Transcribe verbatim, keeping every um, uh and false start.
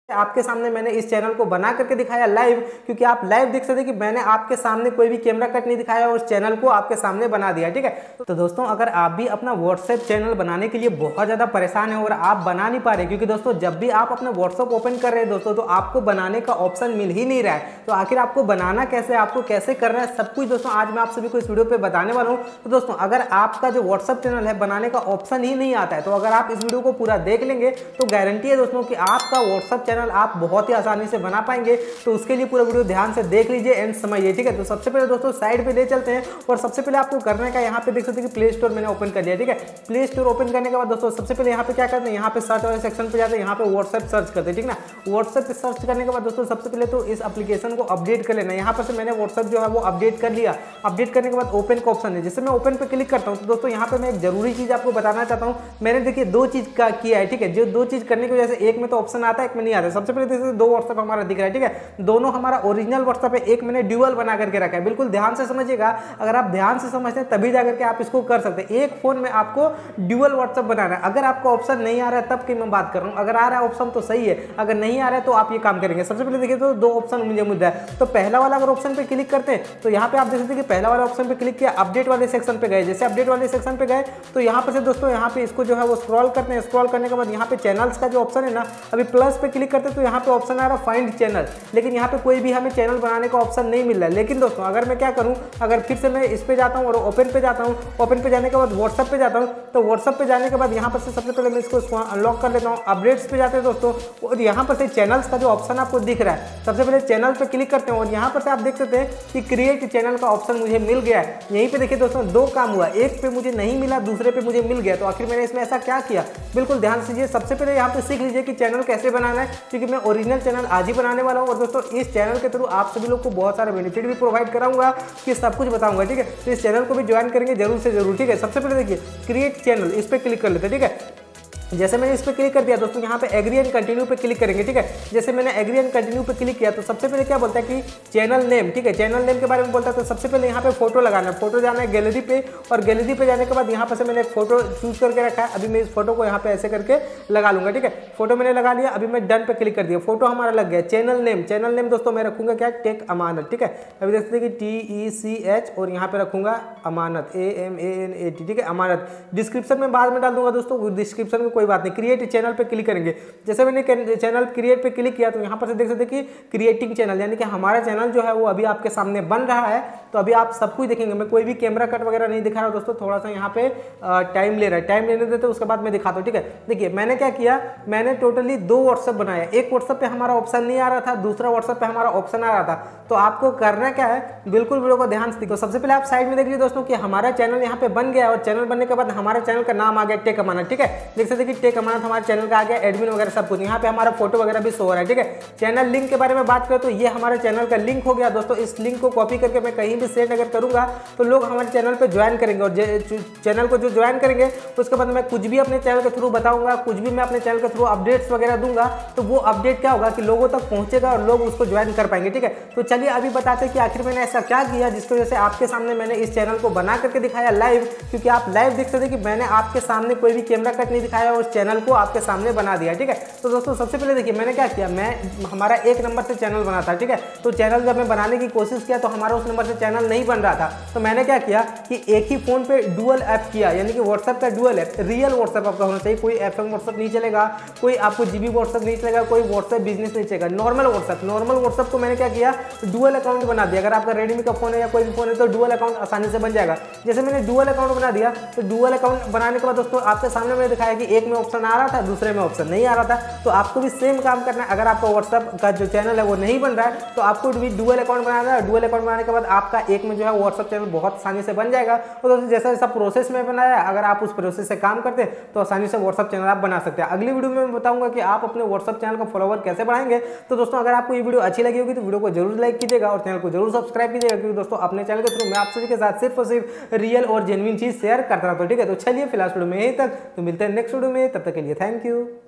आपके सामने मैंने इस चैनल को बना करके दिखाया लाइव, क्योंकि आप लाइव देख सकते हैं कि मैंने आपके सामने कोई भी कैमरा कट नहीं दिखाया और उस चैनल को आपके सामने बना दिया। ठीक है, तो दोस्तों अगर आप भी अपना व्हाट्सएप चैनल बनाने के लिए बहुत ज़्यादा परेशान है और आप बना नहीं पा रहे, क्योंकि दोस्तों जब भी आप अपना व्हाट्सएप ओपन कर रहे हैं दोस्तों तो आपको बनाने का ऑप्शन मिल ही नहीं रहा है। तो आखिर आपको बनाना कैसे, आपको कैसे करना है, सब कुछ दोस्तों आज मैं आप सभी को इस वीडियो पर बताने वाला हूँ। तो दोस्तों अगर आपका जो व्हाट्सएप चैनल है बनाने का ऑप्शन ही नहीं आता है, तो अगर आप इस वीडियो को पूरा देख लेंगे तो गारंटी है दोस्तों कि आपका व्हाट्सएप चैनल आप बहुत आसानी से बना पाएंगे। तो उसके लिए पूरा वीडियो ध्यान से देख लीजिए एंड समझिए। ठीक है, तो सबसे पहले दोस्तों साइड पे ले चलते हैं और सबसे पहले आपको करने का यहाँ पे देख सकते हैं कि प्ले स्टोर मैंने ओपन कर लिया। ठीक है, प्ले स्टोर ओपन करने के बाद दोस्तों सबसे पहले यहाँ पे क्या करते हैं, यहाँ पे सर्च वाले सेक्शन पे जाते हैं, यहाँ पे व्हाट्सएप सर्च करते हैं। ठीक ना, व्हाट्सएप सर्च करने के बाद दोस्तों सबसे पहले तो इस एप्लीकेशन को अपडेट कर लेना। यहाँ पर से मैंने व्हाट्सएप जो है वो अपडेट कर लिया। अपडेट करने के बाद ओपन का ऑप्शन है, जिससे मैं ओपन पे क्लिक करता हूँ तो दोस्तों यहाँ पे मैं एक जरूरी चीज आपको बताना चाहता हूँ। मैंने देखिए दो चीज का किया है। ठीक है, जो दो चीज करने की वजह से एक में तो ऑप्शन आता है, एक में नहीं आता। सबसे पहले देखिए दो व्हाट्सएप हमारा दिख रहा है। ठीक है, दोनों हमारा ओरिजिनल व्हाट्सएप है, एक मैंने ड्यूअल बना करके रखा है। बिल्कुल ध्यान से समझिएगा, अगर आप ध्यान से समझते हैं तभी जाकर के आप इसको कर सकते हैं। एक फोन में आपको ड्यूअल व्हाट्सएप बनाना है। अगर आपको ऑप्शन नहीं आ रहा है तब की मैं बात कर रहा हूं, अगर आ रहा है ऑप्शन तो सही है, अगर नहीं आ रहा है तो आप ये काम करेंगे। सबसे पहले देखिए तो दो ऑप्शन मुझे मिल रहा है। तो पहला वाला अगर ऑप्शन पे क्लिक करते हैं तो यहाँ पे आप देख सकते हैं कि पहला वाला ऑप्शन पे क्लिक किया, अपडेट वाले सेक्शन पे गए। जैसे अपडेट वाले सेक्शन पे गए तो यहाँ पर से दोस्तों यहाँ पे इसको जो है वो स्क्रॉल करते हैं। स्क्रॉल करने के बाद यहाँ पे चैनल्स का जो ऑप्शन है ना, अभी प्लस पे क्लिक करते हैं तो यहाँ पे ऑप्शन आ रहा है फाइंड चैनल, लेकिन यहाँ पे कोई भी हमें चैनल बनाने का ऑप्शन नहीं मिल रहा है। लेकिन दोस्तों अगर मैं क्या करूं, अगर फिर से मैं इस पे जाता हूं और ओपन पे जाता हूं, ओपन पे जाने के बाद व्हाट्सएप पे जाता हूं, तो व्हाट्सएप पे जाने के बाद यहाँ पर से सबसे पहले मैं इसको अनलॉक कर लेता हूं। अपडेट्स पे जाते हैं दोस्तों और यहाँ पर से चैनल्स का जो ऑप्शन आपको दिख रहा है, सबसे पहले चैनल पे क्लिक करते हैं और यहाँ पर से आप देख सकते हैं कि क्रिएट चैनल का ऑप्शन मुझे मिल गया है। यहीं पे देखिए दोस्तों दो काम हुआ, एक पे मुझे नहीं मिला, दूसरे पे मुझे मिल गया। तो आखिर मैंने इसमें ऐसा क्या किया, बिल्कुल ध्यान से सबसे पहले यहाँ पे सीख लीजिए कि चैनल कैसे बनाना है, क्योंकि मैं ओरिजिनल चैनल आज ही बनाने वाला हूँ और दोस्तों इस चैनल के थ्रू आप सभी लोग को बहुत सारे बेनिफिट भी प्रोवाइड कराऊंगा, कि सब कुछ बताऊंगा। ठीक है, तो इस चैनल को भी ज्वाइन करेंगे जरूर से जरूर। ठीक है, सबसे पहले देखिए क्रिएट चैनल, इस पर क्लिक कर लेते हैं। ठीक है, जैसे मैंने इस पर क्लिक कर दिया दोस्तों यहाँ पे एग्री एंड कंटिन्यू पे क्लिक करेंगे। ठीक है, जैसे मैंने एग्री एंड कंटिन्यू पे क्लिक किया तो सबसे पहले क्या बोलता है कि चैनल नेम। ठीक है, चैनल नेम के बारे में बोलता है। तो सबसे पहले यहाँ पे फोटो लगाना है, फोटो जाना है गैलरी पे और गैलरी पे जाने के बाद यहाँ पर से मैंने एक फोटो चूज करके रखा है। अभी मैं इस फोटो को यहाँ पे ऐसे करके लगा लूंगा। ठीक है, फोटो मैंने लगा लिया, अभी मैं डन पे क्लिक कर दिया, फोटो हमारा लग गया। चैनल नेम, चैनल नेम दोस्तों मैं रखूंगा क्या, टेक अमानत। ठीक है, अभी देख सकते हैं कि टी ई सी एच और यहाँ पे रखूंगा Amanat, A M A N A T. ठीक है, अमानत। डिस्क्रिप्शन में बाद में डाल दूंगा दोस्तों, डिस्क्रिप्शन में कोई बात नहीं। क्रिएट चैनल पे क्लिक करेंगे। जैसे मैंने चैनल क्रिएट पे क्लिक किया तो यहाँ पर से देख सकते हैं कि क्रिएटिंग चैनल, यानी कि हमारा चैनल जो है वो अभी आपके सामने बन रहा है। तो अभी आप सब कुछ देखेंगे, मैं कोई भी कैमरा कट वगैरह नहीं दिखा रहा हूँ दोस्तों, थोड़ा सा यहाँ पे टाइम ले रहा है, टाइम लेने देते उसके बाद मैं दिखाता हूँ। ठीक है, देखिए मैंने क्या किया, मैंने टोटली दो व्हाट्सएप बनाया। एक व्हाट्सएप पे हमारा ऑप्शन नहीं आ रहा था, दूसरा व्हाट्सएप पे हमारा ऑप्शन आ रहा था। तो आपको करना क्या है, बिल्कुल वीडियो को ध्यान से देखो। सबसे पहले आप साइड में देख लीजिए दोस्तों कि हमारा चैनल यहाँ पे बन गया और चैनल बनने के बाद हमारा चैनल का नाम आ गया टेक अमानत। ठीक है, देख सकते हैं कि टेक अमानत हमारे चैनल का आ गया, एडमिन वगैरह सब कुछ। यहाँ पे हमारा फोटो वगैरह भी शो हो रहा है। ठीक है, चैनल लिंक के बारे में बात करें तो ये हमारे चैनल का लिंक हो गया दोस्तों। इस लिंक को कॉपी करके मैं कहीं भी सेंड अगर करूंगा तो लोग हमारे चैनल पे ज्वाइन करेंगे और चैनल को जो ज्वाइन करेंगे उसके बाद मैं कुछ भी अपने चैनल के थ्रू बताऊंगा, कुछ भी मैं अपने चैनल के थ्रू अपडेट्स वगैरह दूंगा, तो वो अपडेट क्या होगा कि लोगों तक पहुंचेगा और लोग उसको ज्वाइन कर पाएंगे। ठीक है, तो चलिए अभी बताते हैं कि आखिर मैंने ऐसा क्या किया जिसकी वजह से आपके सामने मैंने इस चैनल को बना करके दिखाया लाइव, क्योंकि आप लाइव देख सकते हैं कि मैंने आपके सामने कोई भी कैमरा कट नहीं दिखाया और उस चैनल को आपके सामने बना दिया। ठीक है, तो दोस्तों सबसे पहले देखिए मैंने क्या किया, मैं हमारा एक नंबर से चैनल बना था। ठीक है, तो चैनल जब मैं बनाने की कोशिश किया तो हमारा उस नंबर से चैनल नहीं बन रहा था। तो मैंने क्या किया कि एक ही फोन पे डुअल ऐप किया, यानी कि व्हाट्सएप का डुअल ऐप, रियल व्हाट्सएप आपका होना चाहिए। कोई एफएम व्हाट्सएप नहीं चलेगा, कोई आपको जीबी व्हाट्सएप नहीं चलेगा, कोई व्हाट्सएप बिजनेस नहीं चलेगा, नॉर्मल व्हाट्सएप। नॉर्मल व्हाट्सएप को मैंने क्या किया, डुअल अकाउंट बना दिया। अगर आपका रेडमी का फोन है या कोई भी फोन है तो डुअल अकाउंट आसानी से बन जाएगा। जैसे मैंने डुअल अकाउंट बना दिया तो डुअल अकाउंट बनाने के बाद दोस्तों आपके सामने मैंने दिखाया कि एक में ऑप्शन आ रहा था, दूसरे में ऑप्शन नहीं आ रहा था। तो आपको भी सेम काम करना है। अगर आपका व्हाट्सएप का जो चैनल है वो नहीं बन रहा है तो आपको भी डुअल अकाउंट बनाना है। डुअल अकाउंट बनाने के बाद आपका एक में जो है व्हाट्सएप चैनल बहुत आसानी से बन जाएगा। तो दोस्तों जैसा जैसा प्रोसेस में बनाया, अगर आप उस प्रोसेस से काम करते हैं तो आसानी से व्हाट्सएप चैनल आप बना सकते हैं। अगली वीडियो में मैं बताऊंगा कि आप अपने व्हाट्सएप चैनल का फॉलोवर कैसे बढ़ाएंगे। तो दोस्तों अगर आपको ये वीडियो अच्छी लगी होगी तो वीडियो को जरूर लाइक कीजिएगा और चैनल को जरूर सब्सक्राइब कीजिएगा, क्योंकि दोस्तों अपने चैनल के थ्रू मैं आप सभी के साथ सिर्फ और सिर्फ रियल और जेन्युइन चीज शेयर करता रहता हूं। ठीक है, तो चलिए फिलहाल वीडियो में यहीं तक, तो मिलते हैं नेक्स्ट वीडियो में, तब तक के लिए थैंक यू।